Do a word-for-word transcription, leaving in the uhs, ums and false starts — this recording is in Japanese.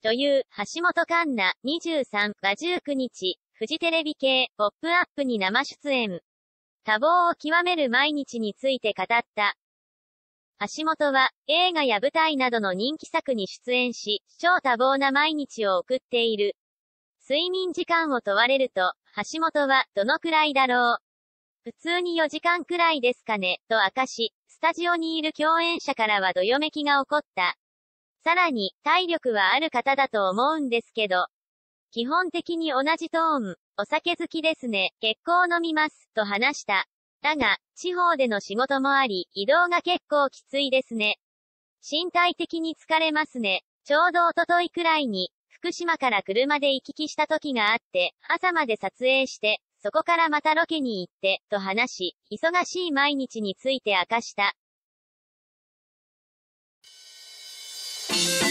女優、橋本環奈、にじゅうさんがじゅうくにち、フジテレビ系、ポップアップに生出演。多忙を極める毎日について語った。橋本は、映画や舞台などの人気作に出演し、超多忙な毎日を送っている。睡眠時間を問われると、橋本は、どのくらいだろう。普通によじかんくらいですかね、と明かし、スタジオにいる共演者からはどよめきが起こった。さらに、体力はある方だと思うんですけど。基本的に同じトーン、お酒好きですね、結構飲みます、と話した。だが、地方での仕事もあり、移動が結構きついですね。身体的に疲れますね。ちょうど一昨日くらいに、福島から車で行き来した時があって、朝まで撮影して、そこからまたロケに行って、と話し、忙しい毎日について明かした。